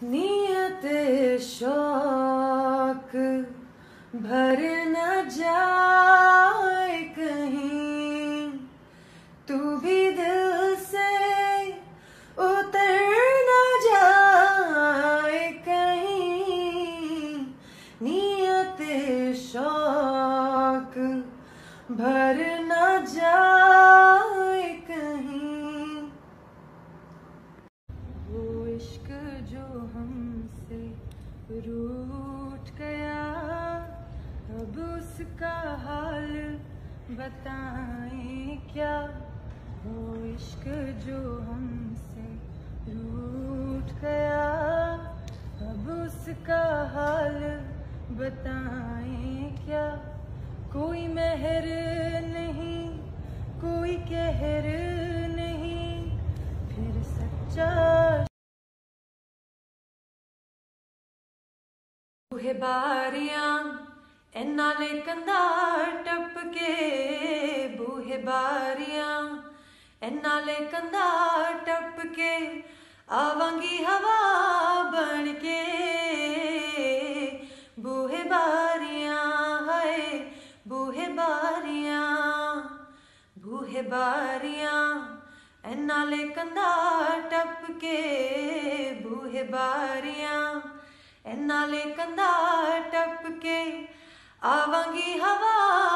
नियत शौक भर न जाए कहीं, तू भी दिल से उतर न जाए कहीं। नियत शौक भर न जाए कहीं। वो इश्क जो हमसे रूठ गया, अब उसका हाल बताएं क्या। वो इश्क जो हमसे रूठ गया, अब उसका हाल बताएं क्या। कोई मेहर नहीं, कोई कहर नहीं, फिर सच्चा बूहे बारियां नाले कंधा टपके। बूहे बारियां नाले कंधा टपके, आवांगी हवा बन के। बूहे बारियां हाय बूहे बारियां, बूहे बारियां नाले कंधा टपके। बूहे बारियां नाले कंधा टपके, आवांगी हवा